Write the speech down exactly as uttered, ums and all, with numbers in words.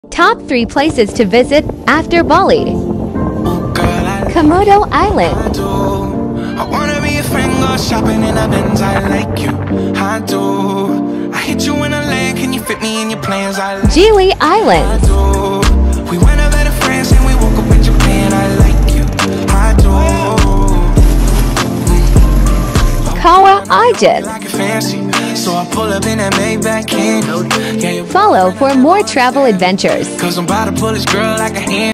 Top three places to visit after Bali. Komodo Island. I wanna be a friend, go shopping in a Benz. I like you, I do. I hit you in a lane, can you fit me in your plans? I like Gili Island. I do. We went over to France and we woke up in Japan. I like you, I do. Kawa Island. Like it fancy, so I pull up in that Maybach King. Yeah, Follow for more travel adventures. cause I'm about to pull this girl like a hand.